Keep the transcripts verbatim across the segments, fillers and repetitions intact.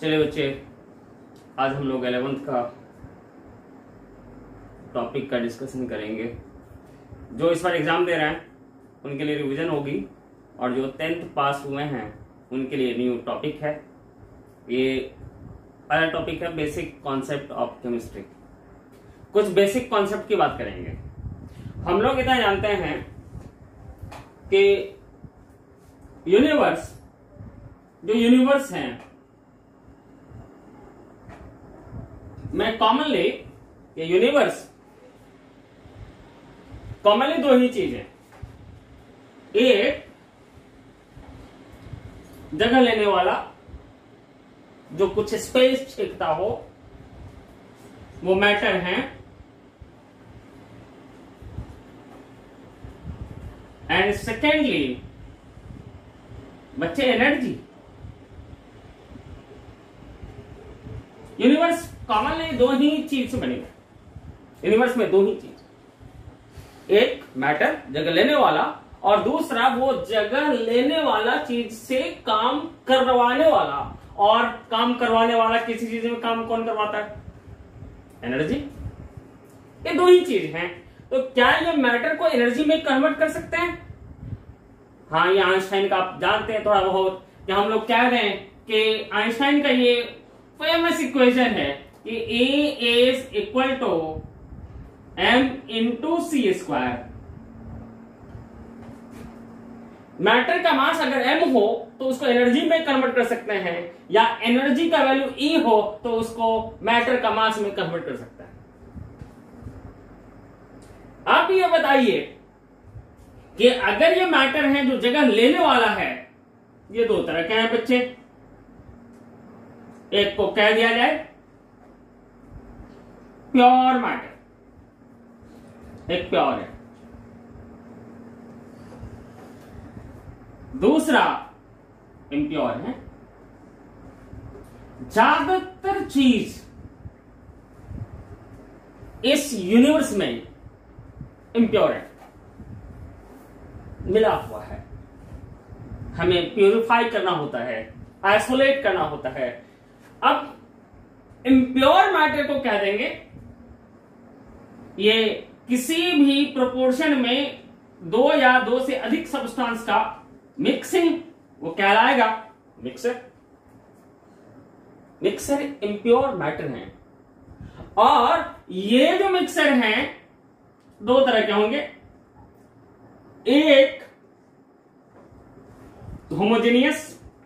चलिए बच्चे, आज हम लोग इलेवेंथ का टॉपिक का डिस्कशन करेंगे। जो इस बार एग्जाम दे रहे हैं उनके लिए रिवीजन होगी, और जो टेंथ पास हुए हैं उनके लिए न्यू टॉपिक है। ये पहला टॉपिक है बेसिक कॉन्सेप्ट ऑफ केमिस्ट्री। कुछ बेसिक कॉन्सेप्ट की बात करेंगे। हम लोग इतना जानते हैं कि यूनिवर्स जो यूनिवर्स है मैं कॉमनली ये यूनिवर्स कॉमनली दो ही चीज है। एक जगह लेने वाला जो कुछ स्पेस छेकता हो वो मैटर है, एंड सेकेंडली बच्चे एनर्जी। यूनिवर्स कॉमनली दो ही चीज से बनी है। यूनिवर्स में दो ही चीज, एक मैटर जगह लेने वाला और दूसरा वो जगह लेने वाला चीज से काम करवाने वाला। और काम करवाने वाला किसी चीज में काम कौन करवाता है? एनर्जी। ये दो ही चीज हैं। तो क्या ये मैटर को एनर्जी में कन्वर्ट कर सकते हैं? हाँ, ये आइंस्टाइन का आप जानते हैं थोड़ा बहुत, कि हम लोग कह रहे हैं कि आइंस्टाइन का ये फेमस इक्वेशन है कि E is equal to M into C square. Matter का मास अगर m हो तो उसको एनर्जी में कन्वर्ट कर सकते हैं, या एनर्जी का वैल्यू E हो तो उसको मैटर का मास में कन्वर्ट कर सकते हैं। आप ये बताइए कि अगर ये मैटर है जो जगह लेने वाला है, ये दो तरह के हैं बच्चे। एक को कह दिया जाए प्योर मैटर, एक प्योर है, दूसरा इम्प्योर है। ज्यादातर चीज इस यूनिवर्स में इम्प्योर है, मिला हुआ है। हमें प्यूरिफाई करना होता है, आइसोलेट करना होता है। अब इम्प्योर मैटर को कह देंगे ये किसी भी प्रोपोर्शन में दो या दो से अधिक सब्सटेंस का मिक्सिंग, वो कहलाएगा मिक्सर। मिक्सर इम्प्योर मैटर है। और ये जो मिक्सर हैं दो तरह के होंगे, एक होमोजेनियस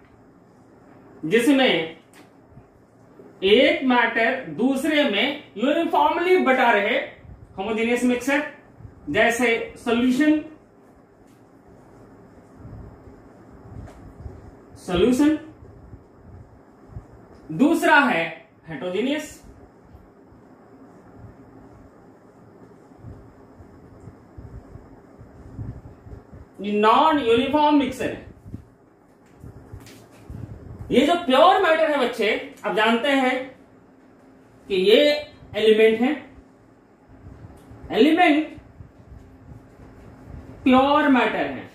जिसमें एक मैटर दूसरे में यूनिफॉर्मली बटा रहे, होमोजेनियस मिक्सर, जैसे सॉल्यूशन सॉल्यूशन। दूसरा है हेटेरोजेनियस, नॉन यूनिफॉर्म मिक्सर है। ये जो प्योर मैटर है बच्चे, आप जानते हैं कि ये एलिमेंट है। एलिमेंट प्योर मैटर है,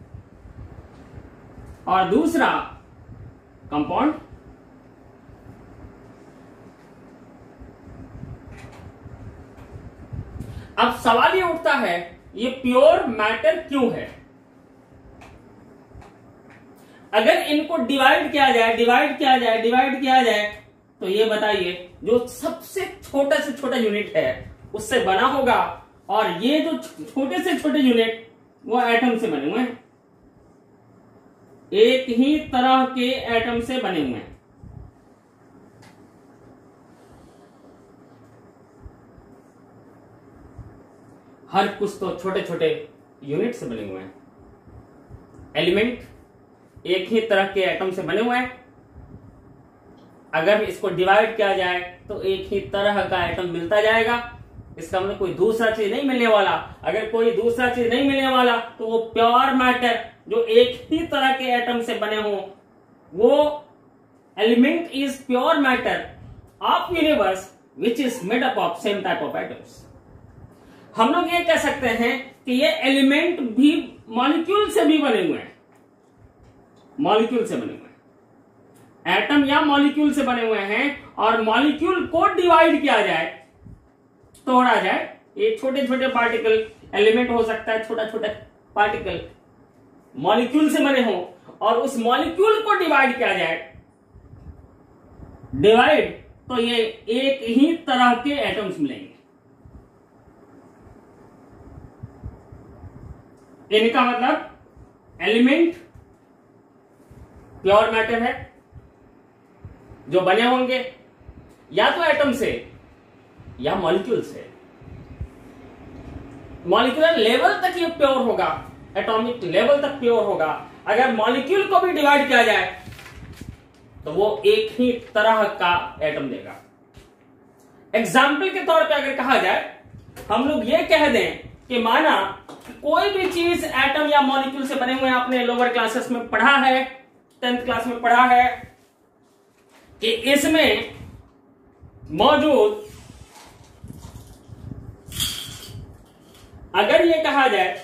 और दूसरा कंपाउंड। अब सवाल ये उठता है, ये प्योर मैटर क्यों है? अगर इनको डिवाइड किया जाए डिवाइड किया जाए डिवाइड किया जाए तो ये बताइए, जो सबसे छोटा से छोटा यूनिट है उससे बना होगा, और ये जो छोटे से छोटे यूनिट वो एटम से बने हुए हैं, एक ही तरह के एटम से बने हुए हैं। हर कुछ तो छोटे छोटे यूनिट से बने हुए हैं। एलिमेंट एक ही तरह के एटम से बने हुए हैं। अगर इसको डिवाइड किया जाए तो एक ही तरह का एटम मिलता जाएगा। इसका मतलब कोई दूसरा चीज नहीं मिलने वाला। अगर कोई दूसरा चीज नहीं मिलने वाला तो वो प्योर मैटर जो एक ही तरह के एटम से बने हो, वो element is pure matter of universe which is made up of same type of atoms. हम लोग ये कह सकते हैं कि ये एलिमेंट भी मॉलिक्यूल से भी बने हुए हैं, मॉलिक्यूल से बने हुए हैं। एटम या मॉलिक्यूल से बने हुए हैं और मॉलिक्यूल को डिवाइड किया जाए, तोड़ा जाए, ये छोटे छोटे पार्टिकल, एलिमेंट हो सकता है, छोटा छोटा पार्टिकल मॉलिक्यूल से बने हो और उस मॉलिक्यूल को डिवाइड किया जाए, डिवाइड, तो ये एक ही तरह के एटम्स मिलेंगे। इनका मतलब एलिमेंट प्योर मैटर है जो बने होंगे या तो एटम से या मॉलिक्यूल से। मॉलिक्यूलर लेवल तक ये प्योर होगा, एटॉमिक लेवल तक प्योर होगा। अगर मॉलिक्यूल को भी डिवाइड किया जाए तो वो एक ही तरह का एटम देगा। एग्जाम्पल के तौर पे अगर कहा जाए, हम लोग ये कह दें कि माना कोई भी चीज एटम या मॉलिक्यूल से बने हुए हैं, आपने लोअर क्लासेस में पढ़ा है, टेंथ क्लास में पढ़ा है कि इसमें मौजूद, अगर ये कहा जाए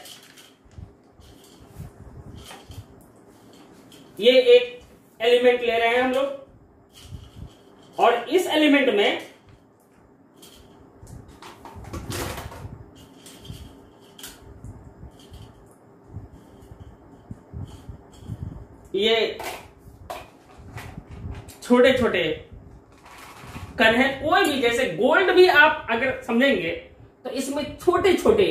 ये एक एलिमेंट ले रहे हैं हम लोग और इस एलिमेंट में ये छोटे छोटे कण है, कोई भी, जैसे गोल्ड भी आप अगर समझेंगे तो इसमें छोटे छोटे,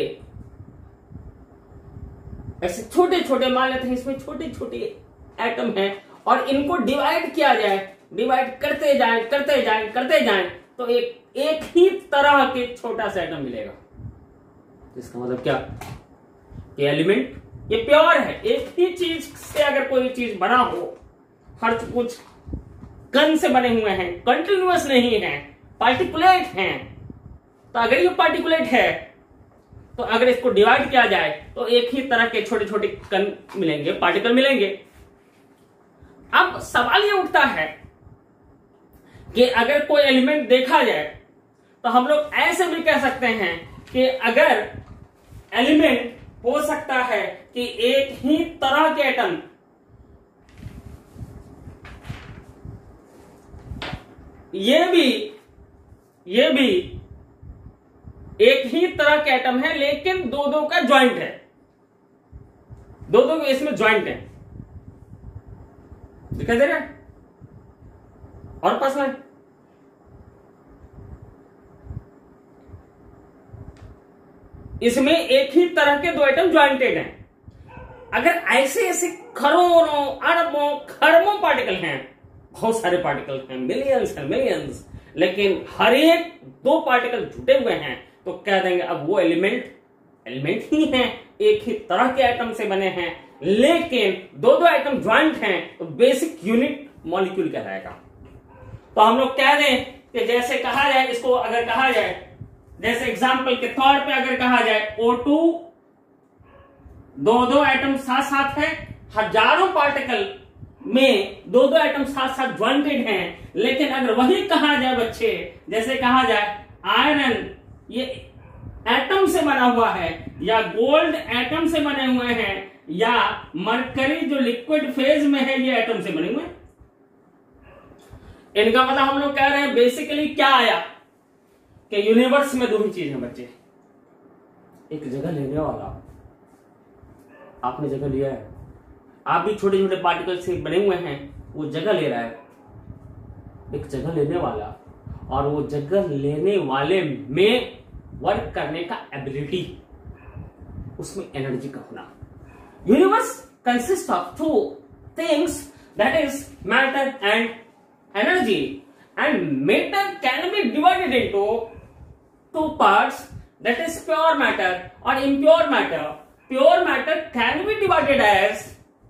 ऐसे छोटे छोटे मान लेते हैं, इसमें छोटे छोटे एटम हैं और इनको डिवाइड किया जाए, डिवाइड करते जाएं करते जाएं करते जाएं तो एक एक ही तरह के छोटा सा एटम मिलेगा। इसका मतलब क्या कि एलिमेंट ये प्योर है, एक ही चीज से अगर कोई चीज बना हो, हर कुछ कण से बने हुए हैं, कंटिन्यूअस नहीं है, पार्टिकुलेट हैं, तो अगर ये पार्टिकुलेट है तो अगर इसको डिवाइड किया जाए तो एक ही तरह के छोटे छोटे कण मिलेंगे, पार्टिकल मिलेंगे। अब सवाल ये उठता है कि अगर कोई एलिमेंट देखा जाए तो हम लोग ऐसे भी कह सकते हैं कि अगर एलिमेंट हो सकता है कि एक ही तरह के एटम ये भी ये भी एक ही तरह के एटम है लेकिन दो दो का ज्वाइंट है, दो दो इसमें ज्वाइंट है, दिखाई दे रहा है? और पास में इसमें एक ही तरह के दो एटम ज्वाइंटेड हैं। अगर ऐसे ऐसे करोड़ों अरबों खरबों पार्टिकल हैं, बहुत सारे पार्टिकल हैं, मिलियंस हैं, मिलियंस, लेकिन हर एक दो पार्टिकल जुटे हुए हैं तो कह देंगे अब वो एलिमेंट एलिमेंट ही हैं, एक ही तरह के एटम से बने हैं, लेकिन दो दो एटम ज्वाइंट हैं तो बेसिक यूनिट मॉलिक्यूल कहलाएगा। तो हम लोग कह दें कि जैसे कहा जाए, इसको अगर कहा जाए, जैसे एग्जाम्पल के तौर पे अगर कहा जाए ओ टू, दो दो एटम साथ साथ है, हजारों पार्टिकल में दो दो एटम साथ साथ ज्वाइंटेड हैं, लेकिन अगर वही कहा जाए बच्चे, जैसे कहा जाए आयरन ये एटम से बना हुआ है, या गोल्ड एटम से बने हुए हैं, या मरकरी जो लिक्विड फेज में है ये एटम से बने हुए हैं, इनका मतलब हम लोग कह रहे हैं बेसिकली क्या आया कि यूनिवर्स में दो ही चीज है बच्चे, एक जगह लेने वाला, आपने जगह लिया है, आप भी छोटे छोटे पार्टिकल से बने हुए हैं, वो जगह ले रहा है, एक जगह लेने वाला, और वो जगह लेने वाले में वर्क करने का एबिलिटी, उसमें एनर्जी का होना। Universe consist of two things, that is matter and energy, and matter can be divided into two parts, that is pure matter और impure matter. Pure matter can be divided as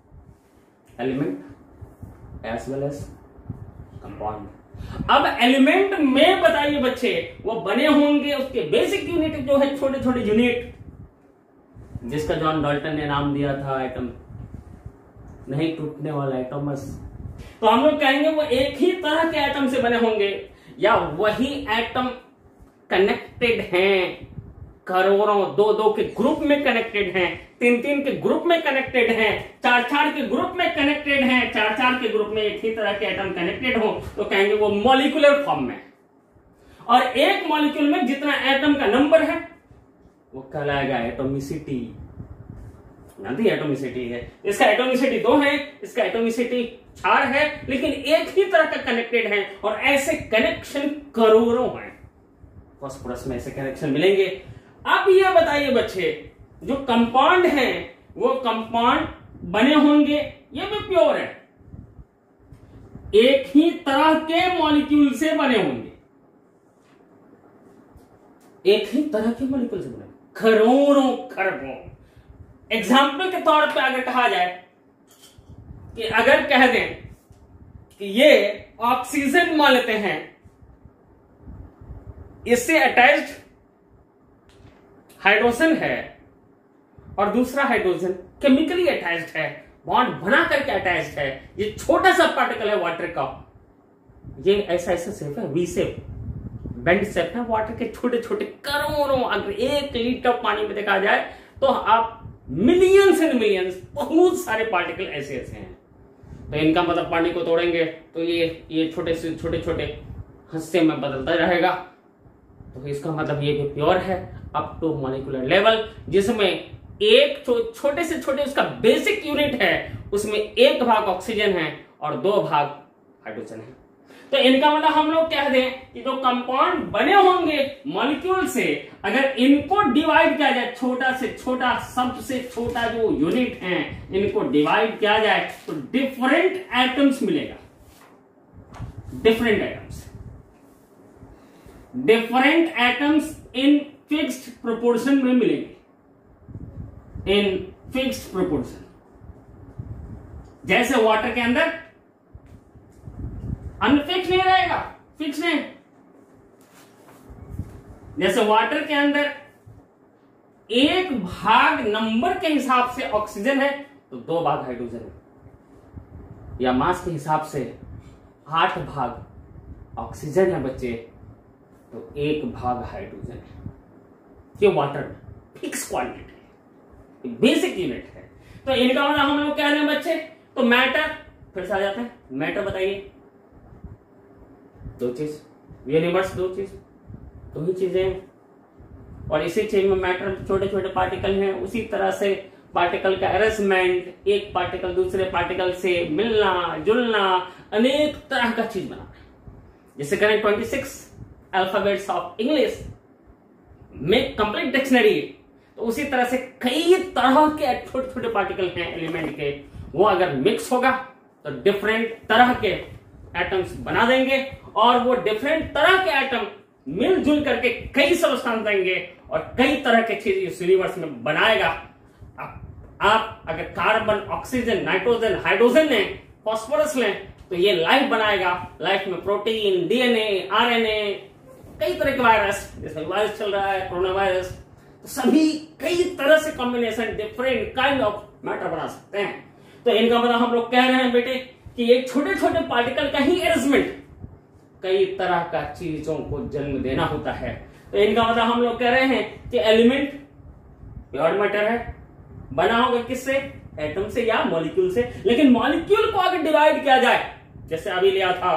element as well as compound. अब element में बताइए बच्चे, वो बने होंगे, उसके basic unit जो है छोटे छोटे यूनिट, जिसका जॉन डाल्टन ने नाम दिया था एटम, नहीं टूटने वाला एटॉमस। तो हम लोग कहेंगे वो एक ही तरह के एटम से बने होंगे, या वही एटम कनेक्टेड हैं, करोड़ों, दो दो के ग्रुप में कनेक्टेड हैं, तीन तीन के ग्रुप में कनेक्टेड हैं, चार चार के ग्रुप में कनेक्टेड हैं, चार चार के ग्रुप में एक ही तरह के एटम कनेक्टेड हो तो कहेंगे वो मॉलिक्यूलर फॉर्म में। और एक मॉलिक्यूल में जितना एटम का नंबर है वो कहलाएगा एटोमिसिटी। जानती है एटोमिसिटी है, इसका एटोमिसिटी दो है, इसका एटोमिसिटी चार है, लेकिन एक ही तरह का कनेक्टेड है। और ऐसे कनेक्शन करोड़ों हैं, फास्फोरस में ऐसे कनेक्शन मिलेंगे। अब ये बताइए बच्चे, जो कंपाउंड हैं वो कंपाउंड बने होंगे, ये भी प्योर है, एक ही तरह के मॉलिक्यूल से बने होंगे, एक ही तरह के मॉलिक्यूल से बने, करोड़ों खरबों। एग्जाम्पल के तौर पे अगर कहा जाए कि अगर कह दें कि ये ऑक्सीजन मान लेते हैं, इससे अटैच्ड हाइड्रोजन है और दूसरा हाइड्रोजन केमिकली अटैच्ड है, बॉन्ड बना करके अटैच्ड है, ये छोटा सा पार्टिकल है वाटर का, ये ऐसा ऐसा शेप है, वी शेप, बेंड शेप है वाटर के, छोटे छोटे करोड़ों। अगर एक लीटर पानी में देखा जाए तो आप मिलियंस एंड मिलियंस, बहुत सारे पार्टिकल ऐसे ऐसे हैं। तो इनका मतलब पानी को तोड़ेंगे तो ये ये छोटे से छोटे छोटे हिस्से में बदलता रहेगा। तो इसका मतलब ये भी प्योर है अप टू मॉलिक्यूलर लेवल, जिसमें एक छोटे से छोटे उसका बेसिक यूनिट है, उसमें एक भाग ऑक्सीजन है और दो भाग हाइड्रोजन है। तो इनका मतलब हम लोग कह दें कि जो कंपाउंड बने होंगे मॉलिक्यूल से, अगर इनको डिवाइड किया जाए, छोटा से छोटा सबसे छोटा जो यूनिट है, इनको डिवाइड किया जाए तो डिफरेंट एटम्स मिलेगा, different atoms, different atoms in fixed proportion में मिलेंगे, इन फिक्स्ड प्रोपोर्शन। जैसे वाटर के अंदर अनफिक्स नहीं रहेगा, फिक्स नहीं। जैसे वाटर के अंदर एक भाग नंबर के हिसाब से ऑक्सीजन है तो दो भाग हाइड्रोजन है, या मास के हिसाब से आठ भाग ऑक्सीजन है बच्चे तो एक भाग हाइड्रोजन है। ये water fix quantity, basic unit है। तो इनका मतलब हम लोग कह रहे हैं बच्चे, तो मैटर फिर से आ जाता है, मैटर बताइए, दो चीज, यूनिवर्स दो चीज, दो ही चीजें, और इसी चीज में मैटर छोटे छोटे पार्टिकल हैं। उसी तरह से पार्टिकल का अरेंजमेंट, एक पार्टिकल दूसरे पार्टिकल से मिलना जुलना, अनेक तरह का चीज बनाना, जैसे करें twenty six alphabets of English में कंप्लीट डिक्शनरी, तो उसी तरह से कई तरह के छोटे छोटे पार्टिकल हैं एलिमेंट के, वो अगर मिक्स होगा तो डिफरेंट तरह के एटम्स बना देंगे, और वो डिफरेंट तरह के एटम मिलजुल करके कई सब्सटेंस देंगे और कई तरह के चीज इस यूनिवर्स में बनाएगा। आप, आप अगर कार्बन, ऑक्सीजन, नाइट्रोजन, हाइड्रोजन लें, फास्फोरस लें तो ये लाइफ बनाएगा। लाइफ में प्रोटीन, डीएनए, आरएनए, कई तरह के वायरस, जैसे वायरस चल रहा है कोरोना वायरस, तो सभी कई तरह से combination different kind of matter बना सकते हैं। तो इनका मतलब हम लोग कह रहे हैं बेटे कि एक छोटे छोटे पार्टिकल का ही अरेंजमेंट कई तरह का चीजों को जन्म देना होता है। तो इनका मतलब हम लोग कह रहे हैं कि एलिमेंट प्योर मैटर है, बना होगा किससे, एटम से या मॉलिक्यूल से। लेकिन मॉलिक्यूल को अगर डिवाइड किया जाए, जैसे अभी लिया था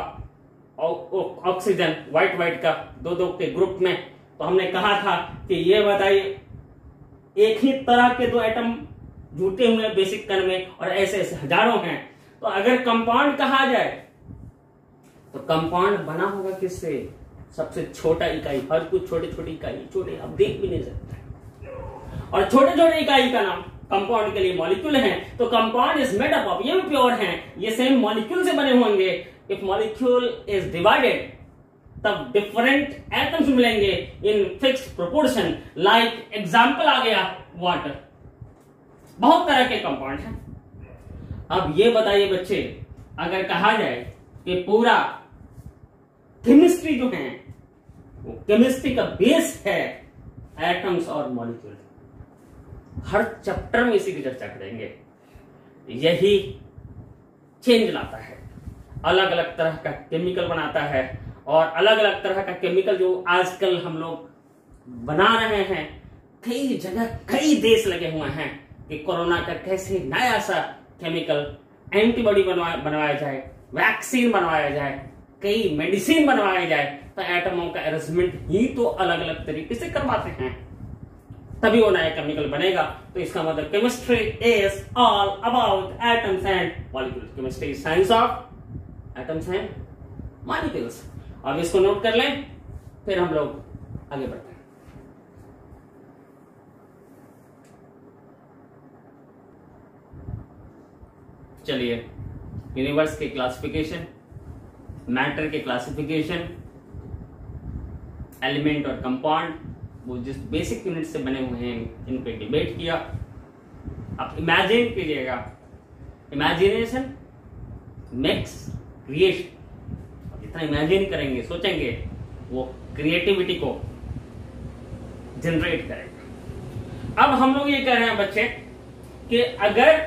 ऑक्सीजन व्हाइट व्हाइट का दो दो के ग्रुप में, तो हमने कहा था कि ये बताइए एक ही तरह के दो एटम जुटे हुए बेसिक कण में, और ऐसे ऐसे हजारों हैं। तो अगर कंपाउंड कहा जाए तो कंपाउंड बना होगा किससे, सबसे छोटा इकाई, हर कुछ छोटे छोटे इकाई, छोटे आप देख भी नहीं सकते, और छोटे छोटे इकाई का नाम कंपाउंड के लिए मॉलिक्यूल है। तो compound is made up of, ये भी प्योर है, ये सेम मॉलिक्यूल से बने होंगे। इफ मॉलिक्यूल इज डिवाइडेड तब डिफरेंट एटम्स मिलेंगे in fixed proportion. Like example आ गया वाटर, बहुत तरह के कंपाउंड हैं। अब ये बताइए बच्चे, अगर कहा जाए कि पूरा केमिस्ट्री जो है वो केमिस्ट्री का बेस है एटम्स और मॉलिक्यूल, हर चैप्टर में इसी की चर्चा करेंगे। यही चेंज लाता है, अलग अलग तरह का केमिकल बनाता है, और अलग अलग तरह का केमिकल जो आजकल हम लोग बना रहे हैं कई जगह कई देश लगे हुए हैं कि कोरोना का कैसे नया सा केमिकल एंटीबॉडी बनवाया बनवाया जाए, वैक्सीन बनवाया जाए, कई मेडिसिन बनवाया जाए। तो एटमों का अरेंजमेंट ही तो अलग अलग तरीके से करवाते हैं, तभी वो नया केमिकल बनेगा। तो इसका मतलब chemistry is all about atoms and molecules. Chemistry is science of atoms and molecules. अब इसको नोट कर लें, फिर हम लोग आगे बढ़ते हैं। चलिए, यूनिवर्स के क्लासिफिकेशन, मैटर के क्लासिफिकेशन, एलिमेंट और कंपाउंड, वो जिस बेसिक यूनिट से बने हुए हैं इन पे डिबेट किया। अब इमेजिन कीजिएगा, इमेजिनेशन मेक्स क्रिएशन। अब जितना इमेजिन करेंगे, सोचेंगे, वो क्रिएटिविटी को जनरेट करेगा। अब हम लोग ये कह रहे हैं बच्चे कि अगर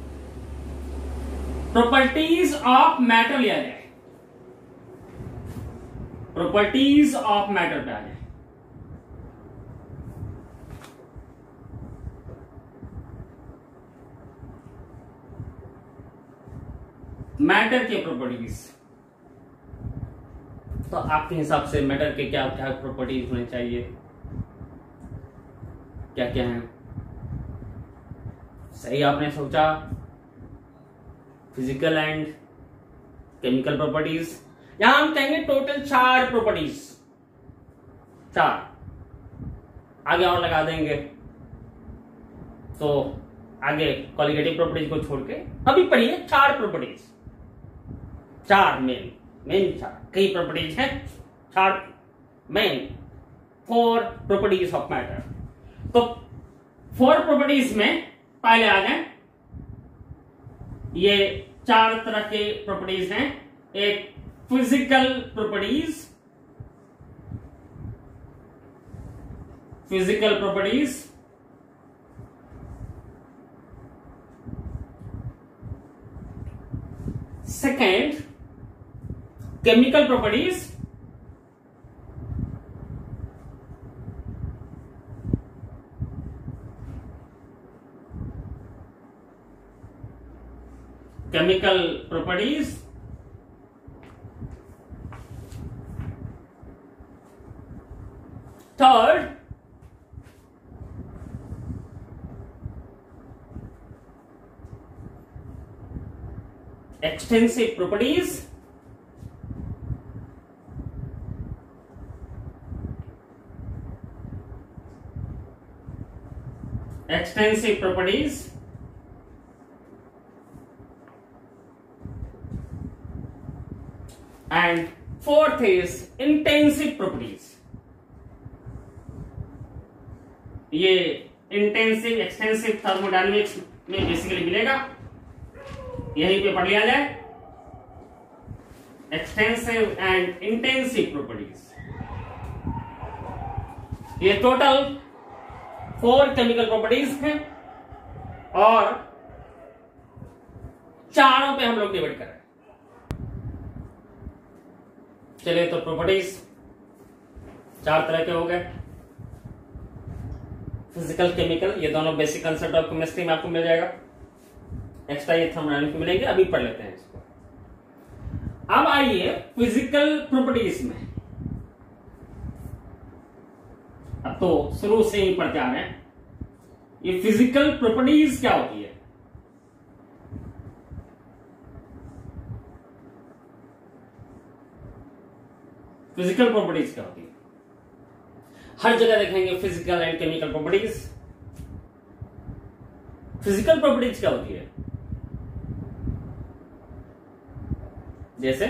प्रॉपर्टीज ऑफ मैटर लिया जाए, प्रॉपर्टीज ऑफ मैटर पे आ जाए, मैटर के प्रॉपर्टीज, तो आपके हिसाब से मैटर के क्या क्या प्रॉपर्टीज होने चाहिए, क्या क्या है? सही आपने सोचा, फिजिकल एंड केमिकल प्रॉपर्टीज। यहां हम कहेंगे टोटल चार प्रॉपर्टीज, चार, आगे और लगा देंगे। तो आगे क्वालिटेटिव प्रॉपर्टीज को छोड़ के अभी पढ़िए चार प्रॉपर्टीज, चार मेन मेन चार, कई प्रॉपर्टीज हैं, चार main, four properties of matter. तो फोर प्रॉपर्टीज में पहले आ गए, ये चार तरह के प्रॉपर्टीज हैं। एक physical properties, physical properties, second chemical properties, chemical properties, third extensive properties, extensive properties, and fourth is intensive properties। ये इंटेंसिव एक्सटेंसिव थर्मोडायनेमिक्स में बेसिकली मिलेगा, यहीं पे पढ़ लिया जाए, एक्सटेंसिव एंड इंटेंसिव प्रॉपर्टीज। ये टोटल फोर केमिकल प्रॉपर्टीज हैं और चारों पे हम लोग डिवाइड कर रहे हैं। चलिए, तो प्रॉपर्टीज चार तरह के हो गए, फिजिकल केमिकल, ये दोनों बेसिक कंसेप्ट ऑफ केमिस्ट्री में आपको मिल जाएगा, एक्स्ट्रा ये थर्मोडायनेमिक्स मिलेंगे, अभी पढ़ लेते हैं इसको। अब आइए फिजिकल प्रॉपर्टीज में, अब तो शुरू से ही पढ़ते आ रहे हैं, ये फिजिकल प्रॉपर्टीज क्या होती है? फिजिकल प्रॉपर्टीज क्या होती है? हर जगह देखेंगे physical and chemical properties. Physical properties क्या होती है? जैसे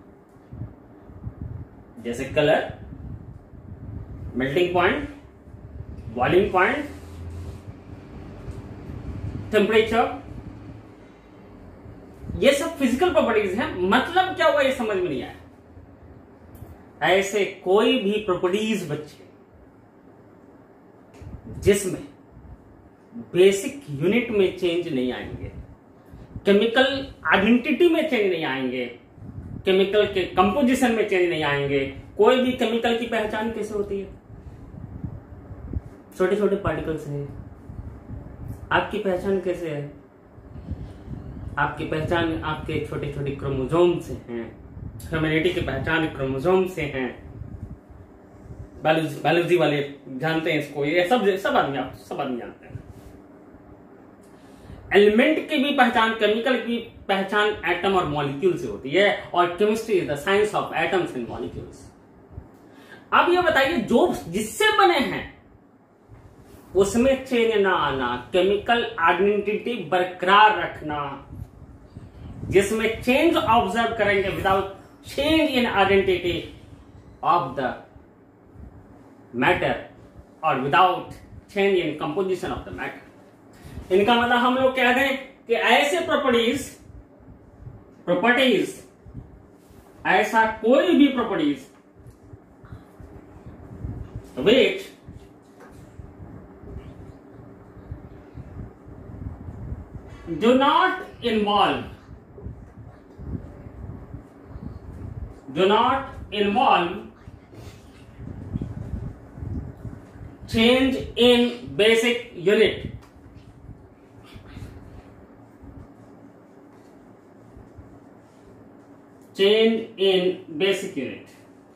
जैसे colour, melting point, boiling point, temperature, ये सब फिजिकल प्रॉपर्टीज हैं। मतलब क्या हुआ ये समझ में नहीं आया। ऐसे कोई भी प्रॉपर्टीज बच्चे जिसमें बेसिक यूनिट में चेंज नहीं आएंगे, केमिकल आइडेंटिटी में चेंज नहीं आएंगे, केमिकल के कंपोजिशन में चेंज नहीं आएंगे, कोई भी केमिकल की पहचान कैसे होती है? छोटे छोटे पार्टिकल्स हैं। आपकी पहचान कैसे है? आपकी पहचान आपके छोटे छोटे क्रोमोसोम से हैं। ह्यूमैनिटी की पहचान क्रोमोसोम से हैं। बायोलॉजी बायोलॉजी वाले जानते हैं इसको, ये सब सब आदमी आप सब आदमी जानते हैं। एलिमेंट की भी पहचान, केमिकल की पहचान एटम और मॉलिक्यूल से होती है, और chemistry is the science of atoms and molecules. अब ये बताइए, जो जिससे बने हैं उसमें चेंज ना आना, केमिकल आइडेंटिटी बरकरार रखना, जिसमें चेंज ऑब्जर्व करेंगे without change in identity of the matter और without change in composition of the matter. इनका मतलब हम लोग कह दें कि ऐसे प्रॉपर्टीज प्रॉपर्टीज ऐसा कोई भी properties which do not involve do not involve change in basic unit, change in basic unit।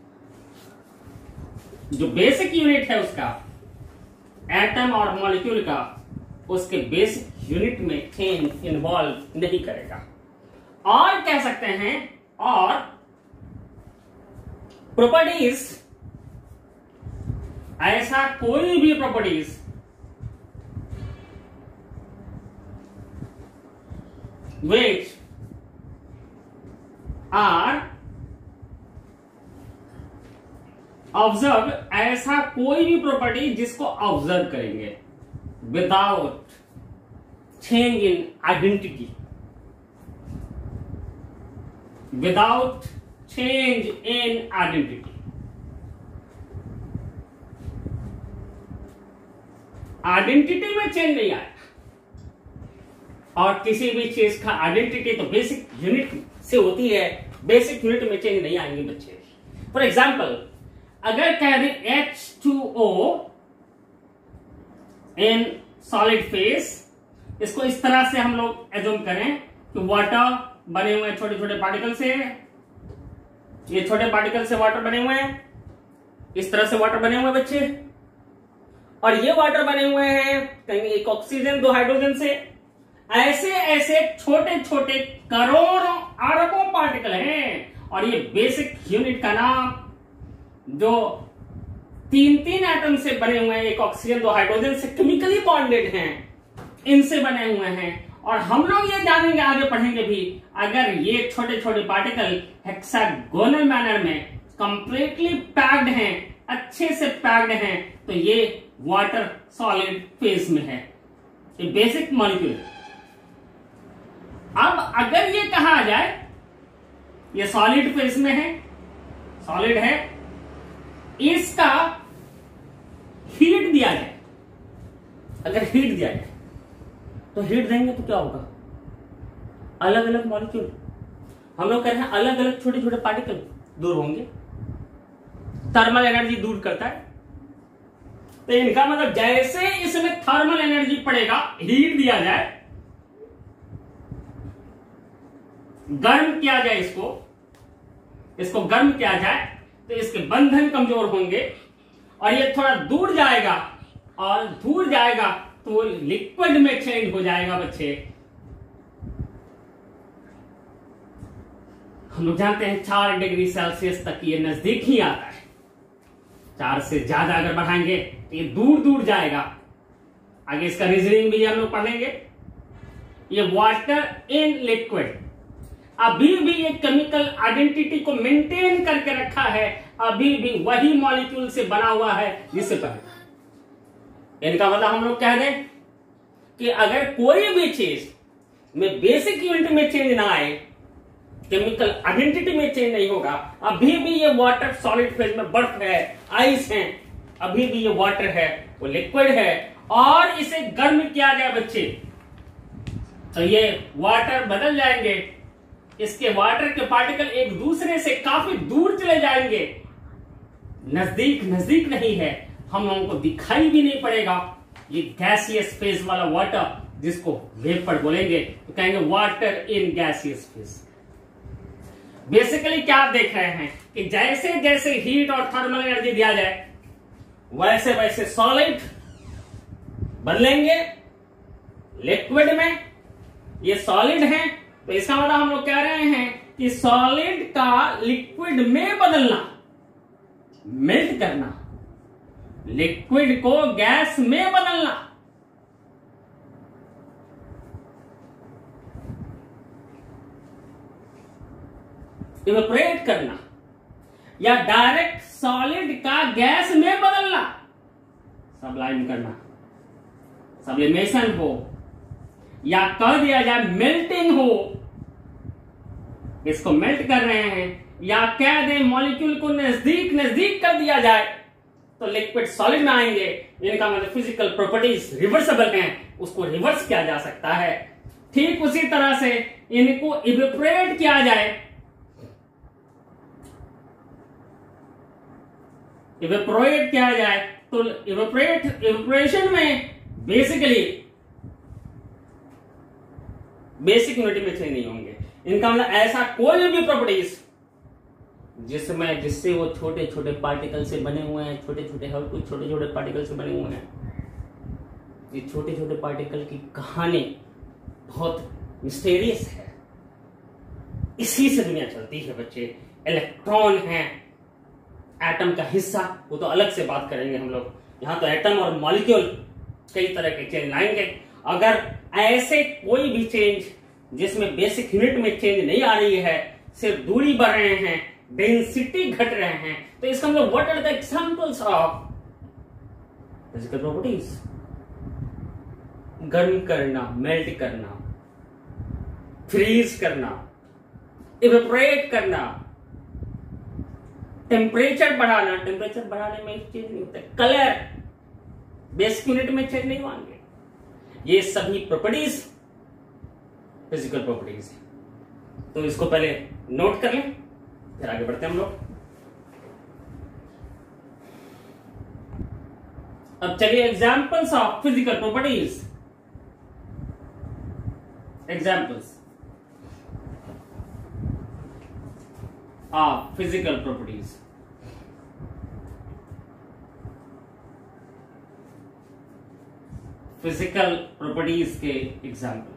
जो बेसिक यूनिट है उसका, एटम और मॉलिक्यूल का, उसके बेसिक यूनिट में चेंज इन्वॉल्व नहीं करेगा। और कह सकते हैं, और प्रॉपर्टीज ऐसा कोई भी प्रॉपर्टीज which are ऑब्जर्व, ऐसा कोई भी प्रॉपर्टी जिसको ऑब्जर्व करेंगे without change in identity, without change in identity. Identity में चेंज नहीं आया, और किसी भी चीज का आइडेंटिटी तो बेसिक यूनिट से होती है, बेसिक यूनिट में चेंज नहीं आएंगे बच्चे। फॉर एग्जाम्पल, अगर कह दें H two O in solid phase, इसको इस तरह से हम लोग एज्यूम करें कि वाटर बने हुए छोटे छोटे पार्टिकल से, ये छोटे पार्टिकल से वाटर बने हुए हैं, इस तरह से वाटर बने हुए बच्चे, और ये वाटर बने हुए हैं कहीं एक ऑक्सीजन दो हाइड्रोजन से। ऐसे ऐसे छोटे छोटे करोड़ों अरबों पार्टिकल हैं, और ये बेसिक यूनिट का नाम, जो तीन तीन एटम से बने हुए हैं, एक ऑक्सीजन दो हाइड्रोजन से केमिकली बॉन्डेड हैं, इनसे बने हुए हैं। और हम लोग ये जानेंगे, आगे पढ़ेंगे भी, अगर ये छोटे छोटे पार्टिकल हेक्सागोनल मैनर में कंप्लीटली पैक्ड हैं, अच्छे से पैक्ड हैं, तो ये वाटर सॉलिड फेज में है, ये बेसिक मॉलिक्यूल। अब अगर ये कहा जाए ये सॉलिड फेज में है, सॉलिड है, इसका हीट दिया जाए, अगर हीट दिया जाए तो हीट देंगे तो क्या होगा? अलग अलग मॉलिक्यूल, हम लोग कह रहे हैं अलग अलग छोटे छोटे पार्टिकल दूर होंगे, थर्मल एनर्जी दूर करता है। तो इनका मतलब जैसे इसमें थर्मल एनर्जी पड़ेगा, हीट दिया जाए, गर्म किया जाए, इसको इसको गर्म किया जाए, तो इसके बंधन कमजोर होंगे, और ये थोड़ा दूर जाएगा, और दूर जाएगा तो वो लिक्विड में चेंज हो जाएगा बच्चे। हम लोग जानते हैं चार डिग्री सेल्सियस तक ये नजदीक ही आता है, चार से ज्यादा अगर बढ़ाएंगे तो ये दूर दूर जाएगा। आगे इसका रीजनिंग भी हम लोग पढ़ेंगे। ये वाटर इन लिक्विड अभी भी ये केमिकल आइडेंटिटी को मेंटेन करके रखा है, अभी भी वही मॉलिक्यूल से बना हुआ है जिससे पहले। इनका मतलब हम लोग कह दें कि अगर कोई भी चीज में बेसिक यूनिट में चेंज ना आए, केमिकल आइडेंटिटी में चेंज नहीं होगा, अभी भी ये वाटर सॉलिड फेज में बर्फ है, आइस है, अभी भी ये वाटर है, वो लिक्विड है, और इसे गर्म किया जाए बच्चे, तो ये वाटर बदल जाएंगे, इसके वाटर के पार्टिकल एक दूसरे से काफी दूर चले जाएंगे, नजदीक नजदीक नहीं है। हम लोगों को दिखाई भी नहीं पड़ेगा। ये गैसियस फेज वाला वाटर, जिसको वेपर बोलेंगे, तो कहेंगे water in gaseous phase. Basically क्या आप देख रहे हैं कि जैसे जैसे हीट और थर्मल एनर्जी दिया जाए वैसे वैसे सॉलिड बदलेंगे लिक्विड में। ये सॉलिड है, तो इसका मतलब हम लोग कह रहे हैं कि सॉलिड का लिक्विड में बदलना, मेल्ट करना, लिक्विड को गैस में बदलना, इवेपोरेट करना, या डायरेक्ट सॉलिड का गैस में बदलना, सबलाइम करना, सब्लिमेशन हो, या कह दिया जाए मेल्टिंग हो, इसको मेल्ट कर रहे हैं, या कह दें मॉलिक्यूल को नजदीक नजदीक कर दिया जाए तो लिक्विड सॉलिड में आएंगे। इनका मतलब फिजिकल प्रॉपर्टीज रिवर्सेबल हैं, उसको रिवर्स किया जा सकता है। ठीक उसी तरह से इनको इवेपोरेट किया जाए, इवेपोरेट किया जाए तो इवेपोरेट इवेपोरेशन में बेसिकली बेसिक यूनिटी में चेंज नहीं होंगे। इनका मतलब ऐसा कोई भी प्रॉपर्टीज जिसमें जिससे वो छोटे छोटे पार्टिकल से बने हुए हैं, छोटे छोटे हर कुछ छोटे छोटे पार्टिकल से बने हुए हैं। ये छोटे छोटे पार्टिकल की कहानी बहुत मिस्टीरियस है, इसी से दुनिया चलती है बच्चे। इलेक्ट्रॉन है एटम का हिस्सा, वो तो अलग से बात करेंगे हम लोग। यहां तो एटम और मॉलिक्यूल कई तरह के चेंज लाएंगे। अगर ऐसे कोई भी चेंज जिसमें बेसिक यूनिट में चेंज नहीं आ रही है, सिर्फ दूरी बढ़ रहे हैं, डेंसिटी घट रहे हैं, तो इसका मतलब what are the examples of physical properties? गर्म करना, मेल्ट करना, फ्रीज करना, इवेपोरेट करना, टेम्परेचर बढ़ाना। टेम्परेचर बढ़ाने में चेंज नहीं होता, कलर बेसिक यूनिट में चेंज नहीं होंगे। ये सभी प्रॉपर्टीज फिजिकल प्रॉपर्टीज है। तो इसको पहले नोट कर लें, फिर आगे बढ़ते हैं हम लोग। अब चलिए examples of physical properties. Examples of physical properties. Physical properties के एग्जाम्पल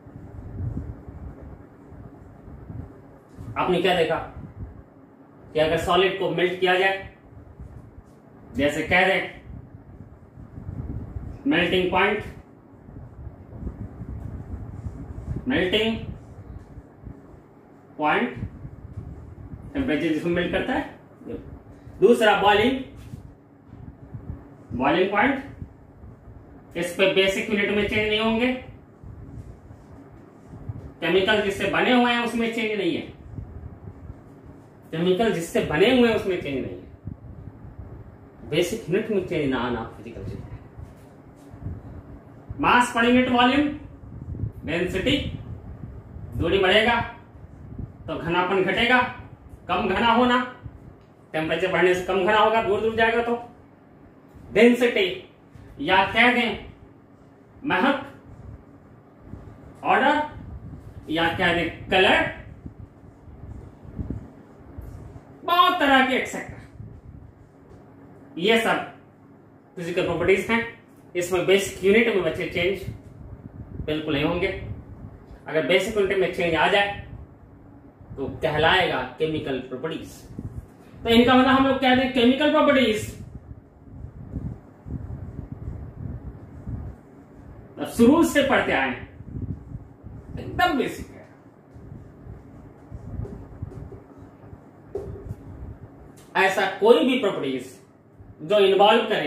आपने क्या देखा कि अगर सॉलिड को मेल्ट किया जाए, जैसे कह दें melting point, melting point temperature जिसको मेल्ट करता है। दूसरा बॉइलिंग, बॉइलिंग पॉइंट, इस पे बेसिक यूनिट में चेंज नहीं होंगे। केमिकल जिससे बने हुए हैं उसमें चेंज नहीं है, केमिकल जिससे बने हुए हैं उसमें चेंज नहीं है। बेसिक यूनिट में चेंज ना आना फिजिकल चेंज है। मास पर यूनिट वॉल्यूम, डेंसिटी, दूरी बढ़ेगा तो घनापन घटेगा, कम घना होना, टेम्परेचर बढ़ने से कम घना होगा, दूर दूर जाएगा तो। डेंसिटी या कह दें महक, ऑर्डर, या कह दें कलर, बहुत तरह के एक्सेट्रा, ये सब फिजिकल प्रॉपर्टीज हैं। इसमें बेसिक यूनिट में बच्चे चेंज बिल्कुल नहीं होंगे। अगर बेसिक यूनिट में चेंज आ जाए तो कहलाएगा केमिकल प्रॉपर्टीज। तो इनका मतलब हम लोग कह दें केमिकल प्रॉपर्टीज शुरू से पढ़ते आए, एकदम बेसिक है। ऐसा कोई भी प्रॉपर्टीज जो इन्वॉल्व करे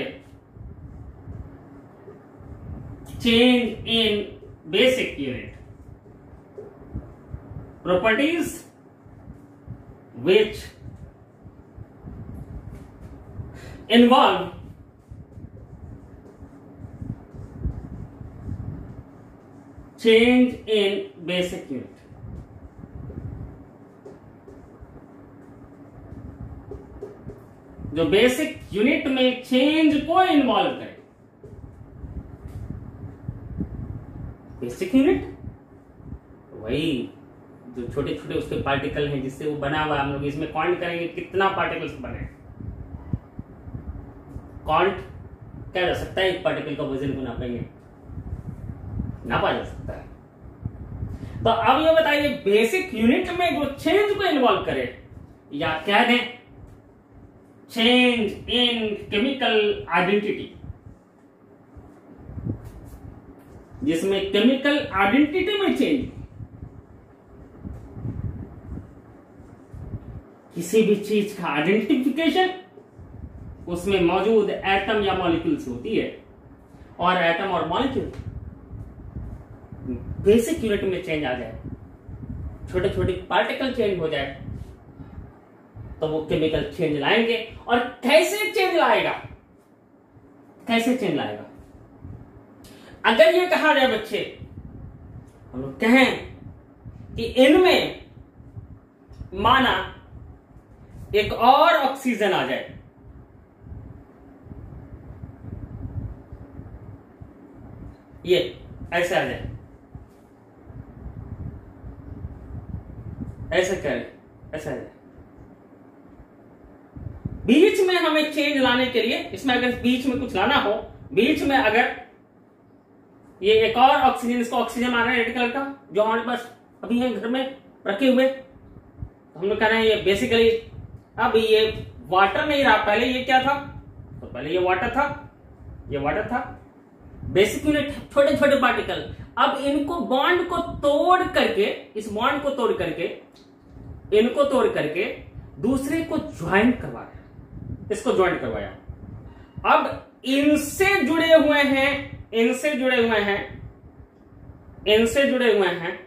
change in basic unit, properties which involve change in basic unit. जो बेसिक यूनिट में चेंज को इन्वॉल्व करे। बेसिक यूनिट वही जो छोटे छोटे उसके पार्टिकल हैं जिससे वो बना हुआ है। हम लोग इसमें काउंट करेंगे कितना पार्टिकल्स बने। काउंट क्या जा सकता है, एक पार्टिकल का वजन को नापेंगे, नापा जा सकता है। तो अब ये बताइए बेसिक यूनिट में जो चेंज को इन्वॉल्व करे, या कह दें चेंज इन केमिकल आइडेंटिटी, जिसमें केमिकल आइडेंटिटी में चेंज, किसी भी चीज का आइडेंटिफिकेशन उसमें मौजूद एटम या मॉलिक्यूल से होती है, और एटम और मॉलिक्यूल बेसिक यूनिट में चेंज आ जाए, छोटे छोटे पार्टिकल चेंज हो जाए, तो वो केमिकल चेंज लाएंगे। और कैसे चेंज लाएगा, कैसे चेंज लाएगा? अगर ये कहा जाए बच्चे, हम लोग कहें कि इनमें माना एक और ऑक्सीजन आ जाए, ये ऐसे आ जाए, ऐसे करें, ऐसे आ जाए। बीच में हमें चेंज लाने के लिए, इसमें अगर बीच में कुछ लाना हो, बीच में अगर ये एक और ऑक्सीजन, इसको ऑक्सीजन माना है रेड कलर का, जो हमारे पास अभी है घर में रखे हुए, तो हम लोग कह रहे हैं ये बेसिकली, अब ये वाटर नहीं रहा, पहले ये क्या था, तो पहले ये वाटर था, ये वाटर था, बेसिक यूनिट छोटे छोटे पार्टिकल। अब इनको बॉन्ड को तोड़ करके, इस बॉन्ड को तोड़ करके, इनको तोड़ करके दूसरे को ज्वाइंट करवाया, इसको ज्वाइंट करवाया। अब इनसे जुड़े हुए हैं, इनसे जुड़े हुए हैं, इनसे जुड़े हुए हैं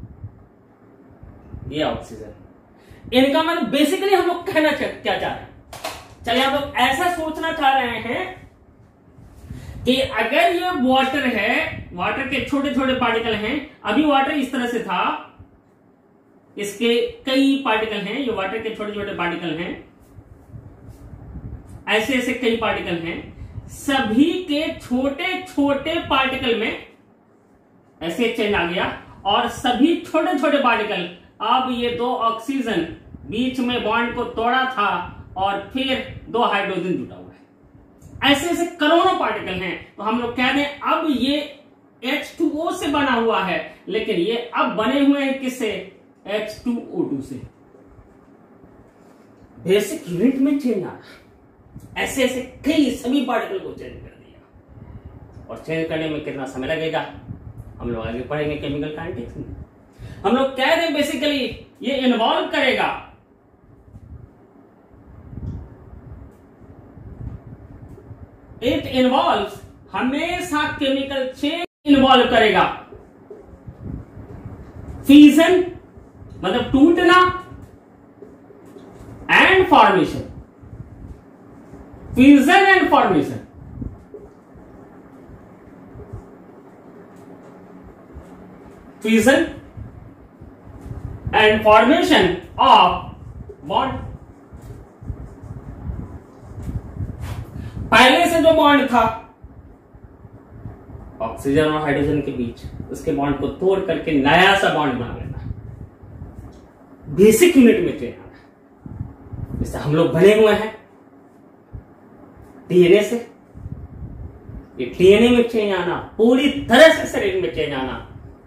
ये ऑक्सीजन। इनका मतलब बेसिकली हम लोग कहना क्या चाह रहे हैं, चलिए हम लोग ऐसा सोचना चाह रहे हैं कि अगर ये वाटर है, वाटर के छोटे छोटे पार्टिकल हैं, अभी वाटर इस तरह से था, इसके कई पार्टिकल हैं, ये वाटर के छोटे छोटे पार्टिकल हैं, ऐसे ऐसे कई पार्टिकल हैं, सभी के छोटे छोटे पार्टिकल में ऐसे चेंज आ गया, और सभी छोटे छोटे पार्टिकल, अब ये दो ऑक्सीजन बीच में बॉन्ड को तोड़ा था और फिर दो हाइड्रोजन जुटा हुआ है, ऐसे ऐसे करोड़ों पार्टिकल हैं। तो हम लोग कह दें अब ये एच टू ओ से बना हुआ है, लेकिन ये अब बने हुए हैं किससे, एच टू ओ टू से। बेसिक यूनिट में चेंज आना, ऐसे ऐसे कई सभी पार्टिकल को चेंज कर दिया। और चेंज करने में कितना समय लगेगा, हम लोग आगे पढ़ेंगे केमिकल काइनेटिक्स में। हम लोग कह दें बेसिकली ये इन्वॉल्व करेगा इट इन्वॉल्व हमेशा केमिकल चेंज इन्वॉल्व करेगा। फ्यूजन मतलब टूटना, and formation, fusion and formation. Fusion and formation of bond. पहले से जो बॉन्ड था ऑक्सीजन और हाइड्रोजन के बीच, उसके बॉन्ड को तोड़ करके नया सा बॉन्ड बना लेना, बेसिक यूनिट में चेंज आना। जैसे हम लोग बने हुए हैं डीएनए से, ये डीएनए में चेंज आना, पूरी तरह से शरीर में चेंज आना।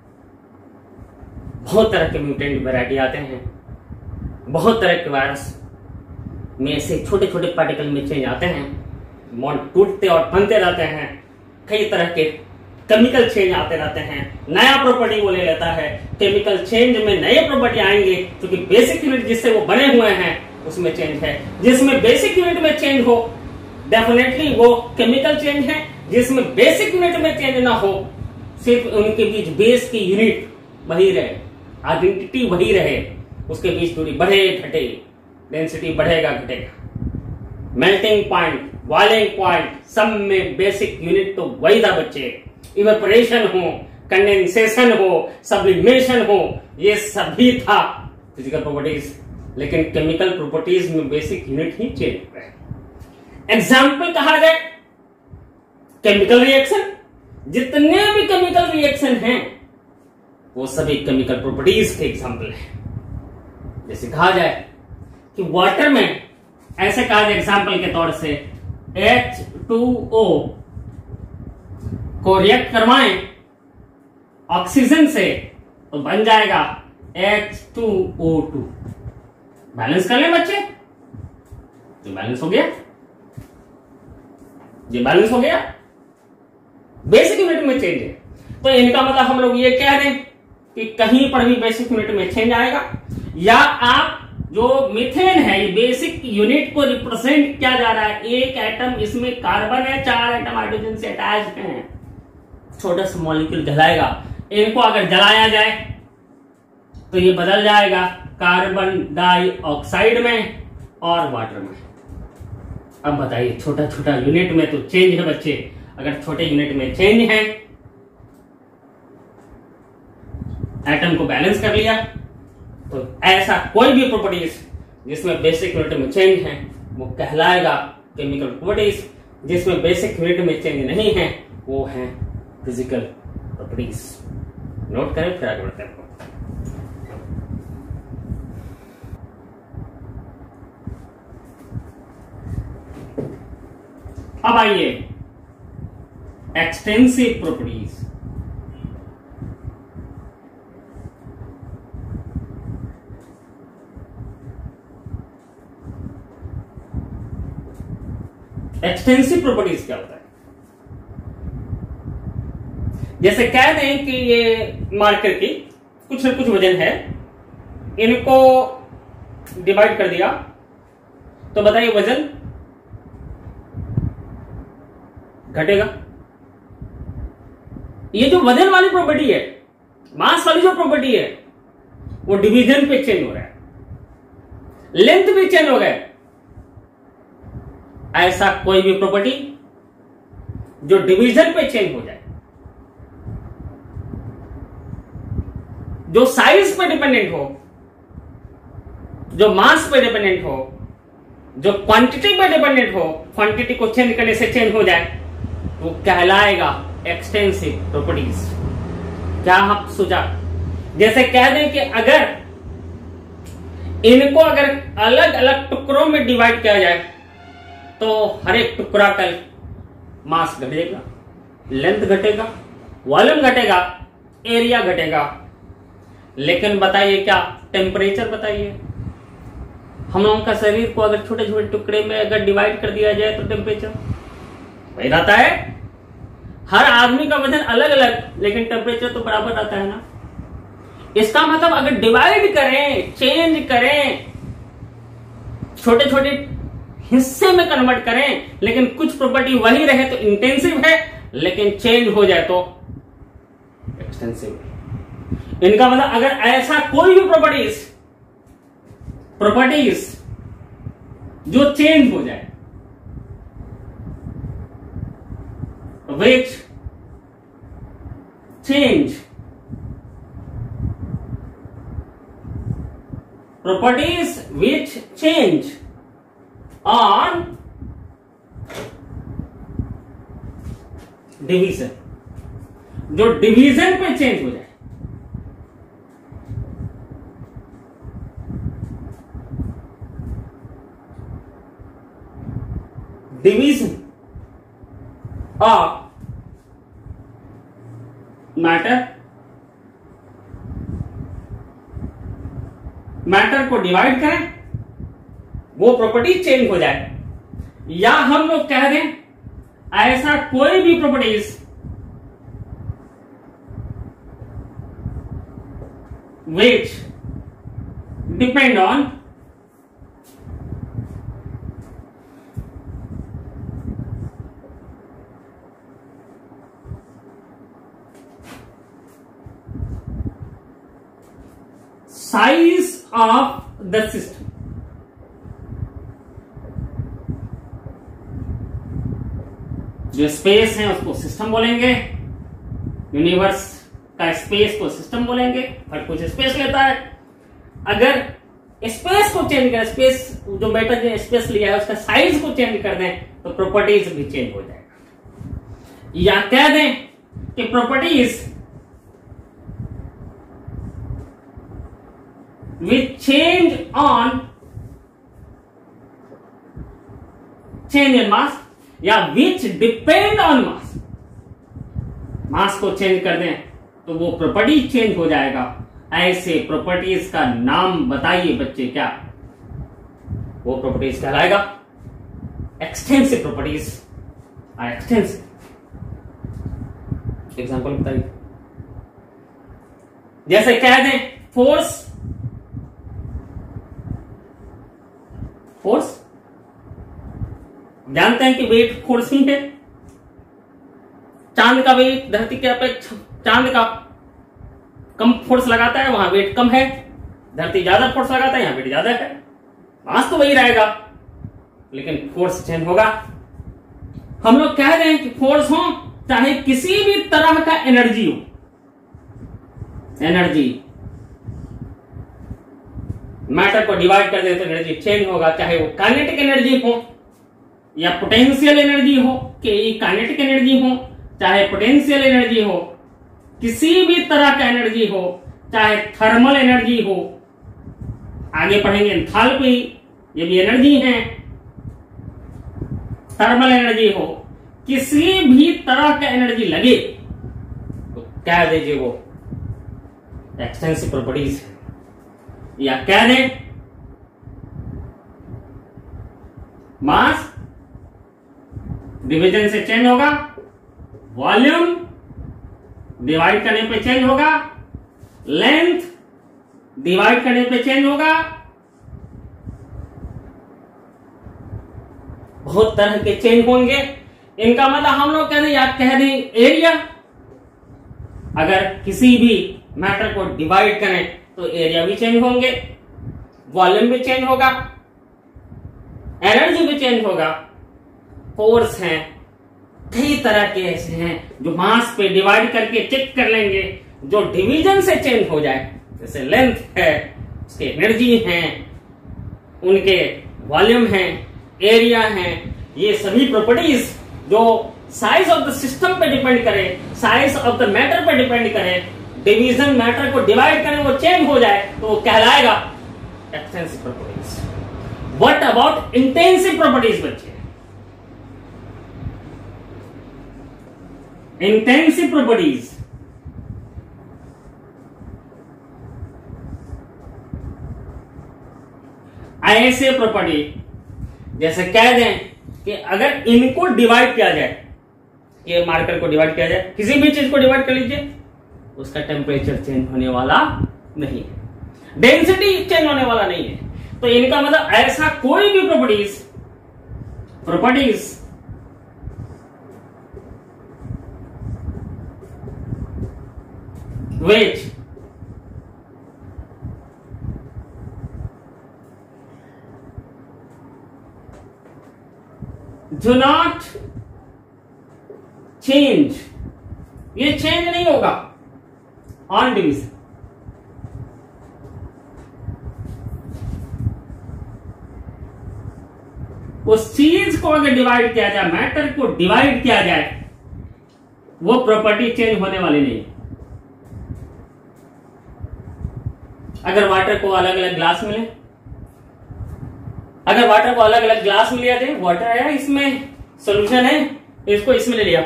बहुत तरह के म्यूटेंट वैरायटी आते हैं, बहुत तरह के वायरस में से छोटे छोटे पार्टिकल में चेंज आते हैं, बॉन्ड टूटते और बनते रहते हैं। कई तरह के केमिकल चेंज आते रहते हैं, नया प्रॉपर्टी वो ले लेता है। केमिकल चेंज में नए प्रॉपर्टी आएंगे, क्योंकि बेसिक यूनिट जिससे वो बने हुए हैं उसमें चेंज है। जिसमें बेसिक यूनिट में चेंज हो डेफिनेटली वो केमिकल चेंज है, जिसमें बेसिक यूनिट में चेंज ना हो, सिर्फ उनके बीच बेस की यूनिट वही रहे, आइडेंटिटी वही रहे, उसके बीच दूरी बढ़े घटे, डेंसिटी बढ़ेगा घटेगा, मेल्टिंग पॉइंट, बॉइलिंग पॉइंट, सब में बेसिक यूनिट तो वही था बच्चे। इवेपोरेशन हो, कंडेंसेशन हो, सब्लिमेशन हो, ये सभी था फिजिकल प्रॉपर्टीज। लेकिन केमिकल प्रॉपर्टीज में बेसिक यूनिट ही चेंज हो रहा है। एग्जाम्पल कहा जाए केमिकल रिएक्शन, जितने भी केमिकल रिएक्शन हैं वो सभी केमिकल प्रॉपर्टीज के एग्जाम्पल हैं। जैसे कहा जाए कि वाटर में ऐसे कहा जाए एग्जाम्पल के तौर से एच टू ओ को रिएक्ट करवाएं ऑक्सीजन से तो बन जाएगा H two O two. Balance कर ले बच्चे, तो बैलेंस हो गया, ये बैलेंस हो गया, बेसिक यूनिट में चेंज है। तो इनका मतलब हम लोग ये कह रहे हैं कि कहीं पर भी बेसिक यूनिट में चेंज आएगा, या आप जो मीथेन है ये बेसिक यूनिट को रिप्रेजेंट किया जा रहा है, एक एटम इसमें कार्बन है, चार एटम हाइड्रोजन से अटैच्ड हैं, छोटा सा मॉलिक्यूल जलाएगा, इनको अगर जलाया जाए तो ये बदल जाएगा कार्बन डाइऑक्साइड में और वाटर में। अब बताइए छोटा छोटा यूनिट में तो चेंज है बच्चे, अगर छोटे यूनिट में चेंज है, एटम को बैलेंस कर लिया, तो ऐसा कोई भी प्रॉपर्टीज जिसमें बेसिक यूनिट में चेंज है वो कहलाएगा केमिकल प्रॉपर्टीज, जिसमें बेसिक यूनिट में चेंज नहीं है वो है फिजिकल प्रॉपर्टीज। नोट करें, फिर आगे बढ़ते हैं। अब आइए एक्सटेंसिव प्रॉपर्टीज। एक्सटेंसिव प्रॉपर्टीज क्या होता है? जैसे कह दें कि ये मार्कर की कुछ न कुछ वजन है, इनको डिवाइड कर दिया तो बताइए वजन घटेगा। ये जो वजन वाली प्रॉपर्टी है, मास वाली जो प्रॉपर्टी है, वो डिवीजन पे चेंज हो रहा है, लेंथ भी चेंज हो गया। ऐसा कोई भी प्रॉपर्टी जो डिवीजन पे चेंज हो जाए, जो साइज पे डिपेंडेंट हो, जो मास पे डिपेंडेंट हो, जो क्वांटिटी पे डिपेंडेंट हो, क्वांटिटी को चेंज करने से चेंज हो जाए, वो कहलाएगा एक्सटेंसिव प्रॉपर्टीज। क्या आप सोचा? जैसे कह दें कि अगर इनको अगर अलग अलग टुकड़ों में डिवाइड किया जाए तो हर एक टुकड़ा का मास घटेगा, लेंथ घटेगा, वॉल्यूम घटेगा, एरिया घटेगा, लेकिन बताइए क्या टेम्परेचर बताइए। हम लोगों का शरीर को अगर छोटे छोटे टुकड़े में अगर डिवाइड कर दिया जाए तो टेम्परेचर वही रहता है। हर आदमी का वजन अलग अलग, लेकिन टेम्परेचर तो बराबर रहता है ना। इसका मतलब अगर डिवाइड करें, चेंज करें, छोटे छोटे हिस्से में कन्वर्ट करें, लेकिन कुछ प्रॉपर्टी वही रहे तो इंटेंसिव है, लेकिन चेंज हो जाए तो एक्सटेंसिव। इनका मतलब अगर ऐसा कोई भी प्रॉपर्टीज प्रॉपर्टीज जो चेंज हो जाए, which change properties which change on division, जो डिवीजन पे चेंज हो जाए, डिवीजन ऑफ मैटर, मैटर को डिवाइड करें, वो प्रॉपर्टी चेंज हो जाए, या हम लोग कह दें ऐसा कोई भी properties which depend on size of the system। जो स्पेस है उसको सिस्टम बोलेंगे, यूनिवर्स का स्पेस को सिस्टम बोलेंगे, हर कुछ स्पेस लेता है। अगर स्पेस को चेंज करें, स्पेस जो मेटल जो स्पेस लिया है उसका साइज को चेंज कर दें तो प्रॉपर्टीज भी चेंज हो जाएगा। या कह दें कि properties which change on change in mass या विच डिपेंड ऑन मास, मास को चेंज कर दें तो वो प्रॉपर्टी चेंज हो जाएगा। ऐसे प्रॉपर्टीज का नाम बताइए बच्चे, क्या वो प्रॉपर्टीज कहलाएगा? Extensive properties. एक्सटेंसिव एग्जांपल बताइए। जैसे कह दें फोर्स, फोर्स जानते हैं कि वेट फोर्स ही है। चांद का वेट धरती के अपेक्षा, चांद का कम फोर्स लगाता है, वहां वेट कम है। धरती ज्यादा फोर्स लगाता है, यहां वेट ज्यादा है। मास तो वही रहेगा लेकिन फोर्स चेंज होगा। हम लोग कह रहे हैं कि फोर्स हो चाहे किसी भी तरह का एनर्जी हो, एनर्जी मैटर को डिवाइड कर दे तो एनर्जी चेंज होगा, चाहे वो काइनेटिक एनर्जी हो या पोटेंशियल एनर्जी हो, कि काइनेटिक एनर्जी हो चाहे पोटेंशियल एनर्जी हो, किसी भी तरह का एनर्जी हो, चाहे थर्मल एनर्जी हो, आगे पढ़ेंगे एंथैल्पी, ये भी एनर्जी है, थर्मल एनर्जी हो, किसी भी तरह का एनर्जी लगे तो कह दीजिए वो एक्सटेंसिव प्रॉपर्टीज है। या कह दें मास डिवीजन से चेंज होगा, वॉल्यूम डिवाइड करने पे चेंज होगा, लेंथ डिवाइड करने पे चेंज होगा। बहुत तरह के चेंज होंगे। इनका मतलब हम लोग कह दें या कह दें एरिया, अगर किसी भी मैटर को डिवाइड करें तो एरिया भी चेंज होंगे, वॉल्यूम भी चेंज होगा, एनर्जी भी चेंज होगा। फोर्स हैं, कई तरह के ऐसे हैं जो मास पे डिवाइड करके चेक कर लेंगे, जो डिवीजन से चेंज हो जाए, जैसे लेंथ है, उसके एनर्जी है, उनके वॉल्यूम है, एरिया है। ये सभी प्रॉपर्टीज जो साइज ऑफ द सिस्टम पे डिपेंड करे, साइज ऑफ द मैटर पे डिपेंड करे, डिवीजन मैटर को डिवाइड करें वो चेंज हो जाए तो वो कहलाएगा extensive properties. What about intensive properties बच्चे? इंटेंसिव प्रॉपर्टीज ऐसे प्रॉपर्टी जैसे कह दें कि अगर इनको डिवाइड किया जाए, ये मार्कर को डिवाइड किया जाए, किसी भी चीज को डिवाइड कर लीजिए, उसका टेम्परेचर चेंज होने वाला नहीं है, डेंसिटी चेंज होने वाला नहीं है। तो इनका मतलब ऐसा कोई भी properties properties which do not change, ये चेंज नहीं होगा ऑन डिवीजन। उस चीज को अगर डिवाइड किया जाए, मैटर को डिवाइड किया जाए, वो प्रॉपर्टी चेंज होने वाली नहीं है। अगर वाटर को अलग अलग ग्लास मिले, अगर वाटर को अलग अलग ग्लास में लिया जाए, वाटर है इसमें सॉल्यूशन है, इसको इसमें ले लिया,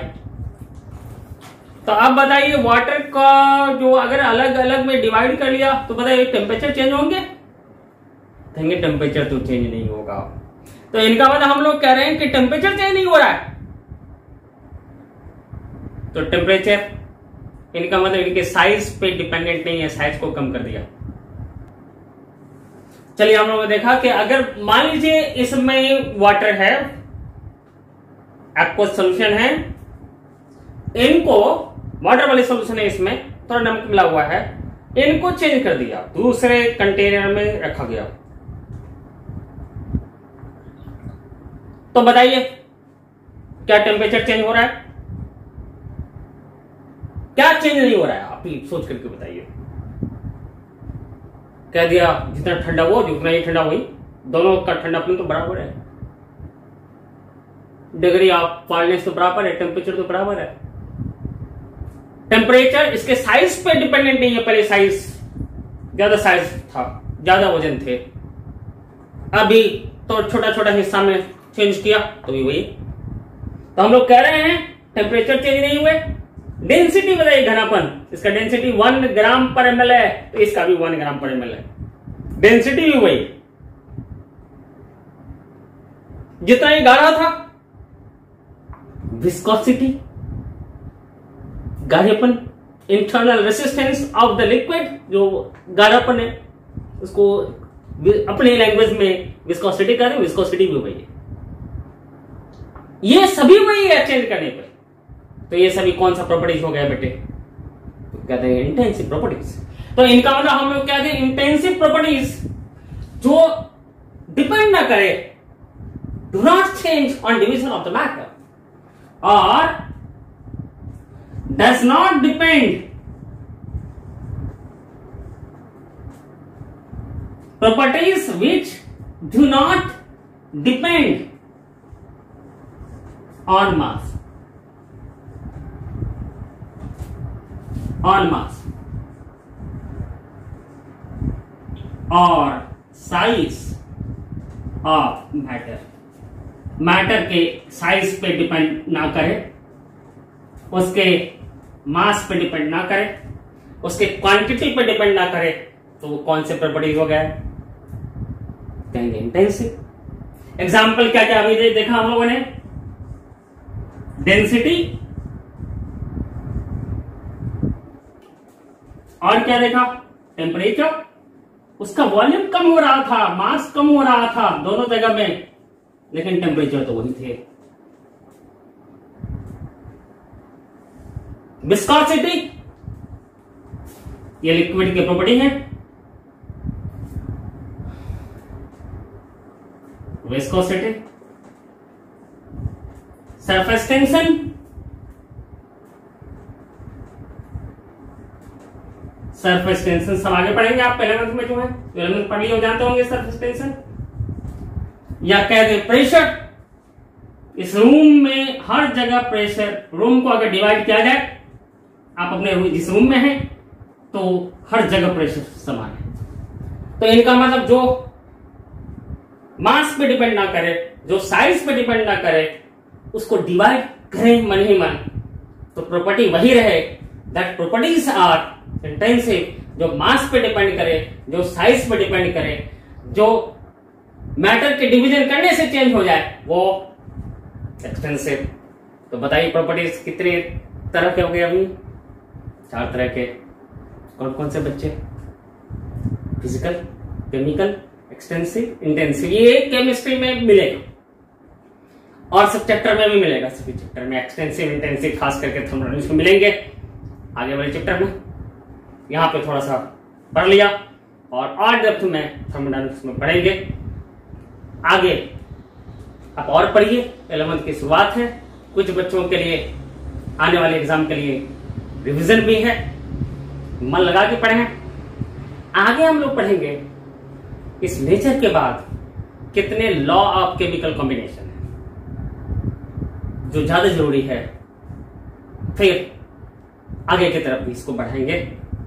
तो अब बताइए वाटर का जो अगर अलग अलग में डिवाइड कर लिया तो बताइए टेम्परेचर चेंज होंगे? कहेंगे टेम्परेचर तो चेंज नहीं होगा। तो इनका मतलब हम लोग कह रहे हैं कि टेम्परेचर चेंज नहीं हो रहा है, तो टेम्परेचर इनका मतलब इनके साइज पे डिपेंडेंट नहीं है, साइज को कम कर दिया। चलिए हम लोगों ने देखा कि अगर मान लीजिए इसमें वाटर है, एक्वस सॉल्यूशन है, इनको वाटर वाले सॉल्यूशन है, इसमें थोड़ा नमक मिला हुआ है, इनको चेंज कर दिया, दूसरे कंटेनर में रखा गया, तो बताइए क्या टेम्परेचर चेंज हो रहा है? क्या चेंज नहीं हो रहा है? आप ही सोच करके बताइए। कह दिया जितना ठंडा वो जितना ही ठंडा वही, दोनों का ठंडापन तो बराबर है, डिग्री ऑफ कॉल्डनेस तो बराबर है, टेम्परेचर तो बराबर है। टेम्परेचर इसके साइज पे डिपेंडेंट नहीं है, पहले साइज ज्यादा साइज था, ज्यादा वजन थे, अभी तो छोटा छोटा हिस्सा में चेंज किया तो भी वही। तो हम लोग कह रहे हैं टेम्परेचर चेंज नहीं हुए। डेंसिटी बताइए, घनापन, इसका डेंसिटी वन ग्राम पर एमएल है तो इसका भी वन ग्राम पर एमएल है, डेंसिटी भी वही, जितना ही गाढ़ा था। विस्कोसिटी, गाढ़ेपन, internal resistance of the liquid, जो गाढ़ापन है उसको अपनी लैंग्वेज में विस्कोसिटी कहते हैं, विस्कोसिटी भी वही है। ये सभी वही है चेंज करने पर। तो ये सभी कौन सा प्रॉपर्टीज हो गया बेटे? तो कहते हैं इंटेंसिव प्रॉपर्टीज। तो इनका मतलब हम लोग कहते हैं इंटेंसिव प्रॉपर्टीज जो डिपेंड ना करे, do not change on division of the matter और does not depend, properties which do not depend on mass, on mass or size of matter, matter के साइज पे डिपेंड ना करे, उसके मास पे डिपेंड ना करे, उसके क्वांटिटी पे डिपेंड ना करे, तो वो कौन से प्रॉपर्टीज हो गया? कहेंगे इंटेंसिव। एग्जाम्पल क्या क्या अभी देखा हम लोगों ने? डेंसिटी और क्या देखा? टेम्परेचर। उसका वॉल्यूम कम हो रहा था, मास कम हो रहा था दोनों जगह में, लेकिन टेम्परेचर तो वही थे। विस्कोसिटी, ये लिक्विड की प्रॉपर्टी है। Viscosity, surface tension, surface tension सब आगे पढ़ेंगे आप इलेवेंथ में, जो है इलेवेंथ पढ़ लिए जानते होंगे सरफेस टेंशन। या कह दे प्रेशर, इस रूम में हर जगह प्रेशर, रूम को अगर डिवाइड किया जाए, आप अपने जिस रूम में हैं तो हर जगह प्रेशर समान है। तो इनका मतलब जो मास पे डिपेंड ना करे, जो साइज पे डिपेंड ना करे, उसको डिवाइड करें मन ही मन, तो प्रॉपर्टी वही रहे। दैट प्रॉपर्टीज आर इंटेंसिव, जो मास पे डिपेंड करे, जो साइज पे डिपेंड करे, जो मैटर के डिवीजन करने से चेंज हो जाए, वो एक्सटेंसिव। तो बताइए प्रॉपर्टीज कितने तरह के हो गए? अभी चार तरह के। कौन कौन से बच्चे? Physical, chemical, extensive, intensive. ये केमिस्ट्री में मिलेगा और सब चैप्टर में भी मिलेगा, सभी चैप्टर में एक्सटेंसिव, इंटेंसिव, खास करके थर्मोडायनामिक्स में मिलेंगे आगे वाले चैप्टर में। यहां पे थोड़ा सा पढ़ लिया और और डेप्थ में थर्मोडायनामिक्स में पढ़ेंगे आगे। आप और पढ़िए, इलेवेंथ की शुरुआत है, कुछ बच्चों के लिए आने वाले एग्जाम के लिए रिवीजन भी है, मन लगा के पढ़ें। आगे हम लोग पढ़ेंगे इस नेचर के बाद कितने लॉ ऑफ केमिकल कॉम्बिनेशन है जो ज्यादा जरूरी है, फिर आगे की तरफ भी इसको बढ़ाएंगे।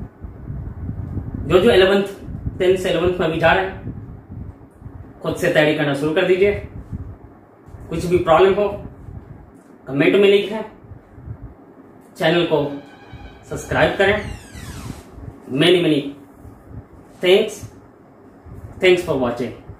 जो जो इलेवेंथ टेंथ से इलेवेंथ में भी जा रहे हैं, खुद से तैयारी करना शुरू कर दीजिए। कुछ भी प्रॉब्लम हो कमेंट में लिखें, चैनल को सब्सक्राइब करें। Many many thanks thanks for watching.